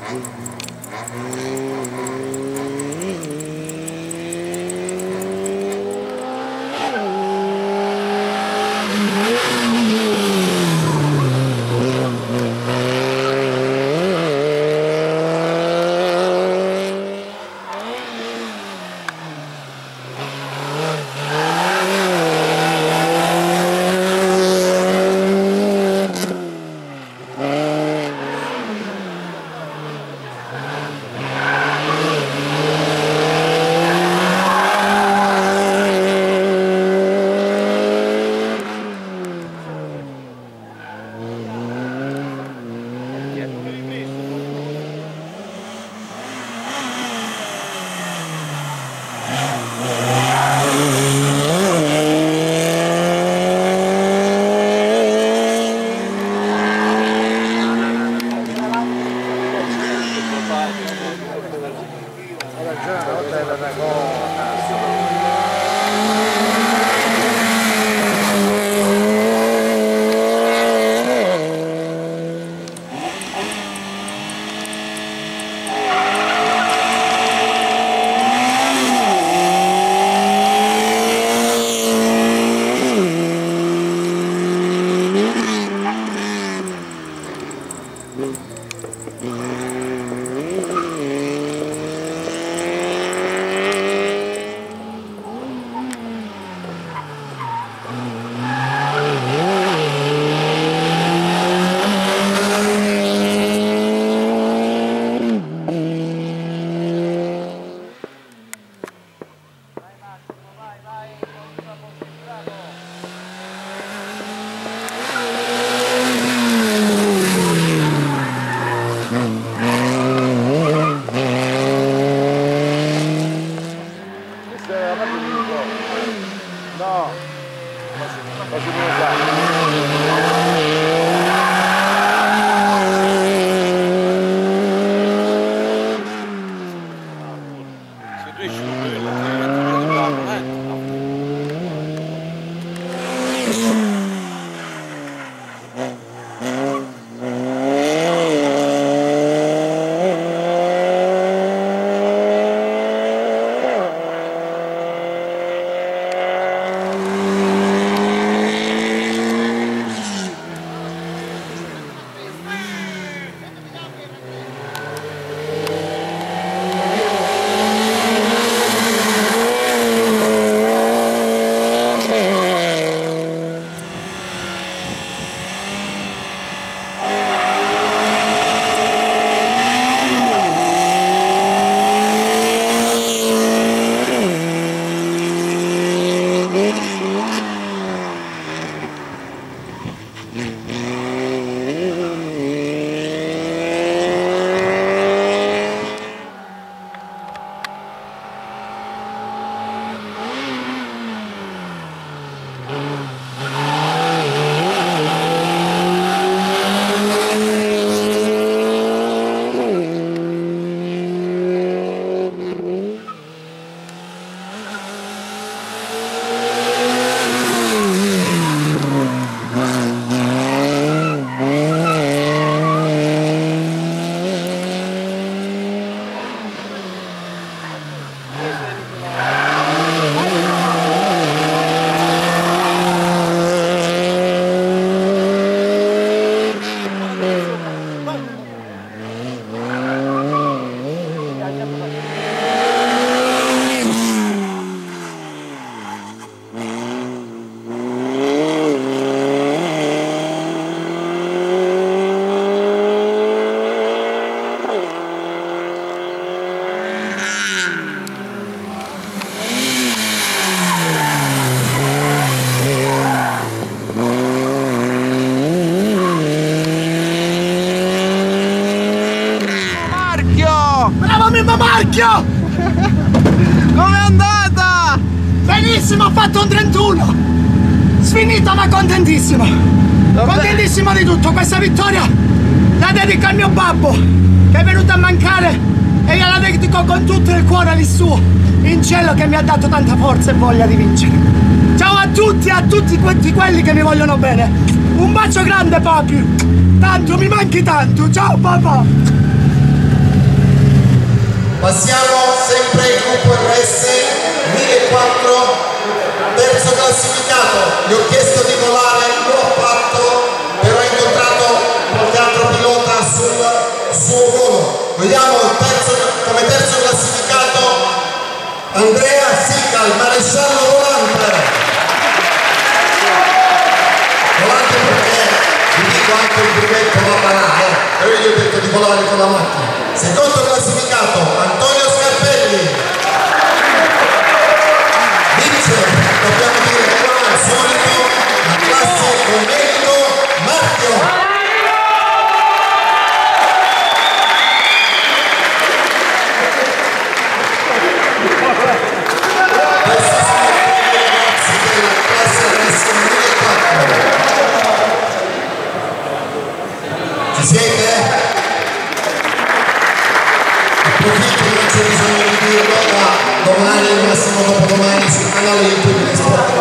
Mimmo Marchio! Com'è andata? Benissimo, ho fatto un 31! Sfinito ma contentissimo! Vabbè. Contentissimo di tutto, questa vittoria la dedico al mio babbo che è venuto a mancare e gliela dedico con tutto il cuore lì su, in cielo, che mi ha dato tanta forza e voglia di vincere. Ciao a tutti quanti quelli che mi vogliono bene. Un bacio grande papi, tanto mi manchi tanto, ciao papà! Passiamo sempre al gruppo RS 1004, terzo classificato. Gli ho chiesto di volare, l'ho fatto, però ho incontrato qualche altro pilota sul suo volo. Vediamo come terzo classificato Andrea Sica, il maresciallo volante. Volante perché vi dico anche il brevetto va banale, però io gli ho detto di volare con la macchina. Secondo classificato Antonio Scarpelli. Vince, dobbiamo dire come al solito, la classe Domenico Marchio. Questi sono i ragazzi della classe RS 1004. Ci siete? Approfitto, non c'è bisogno di dirlo, da domani, al massimo dopodomani sul canale YouTube di Sport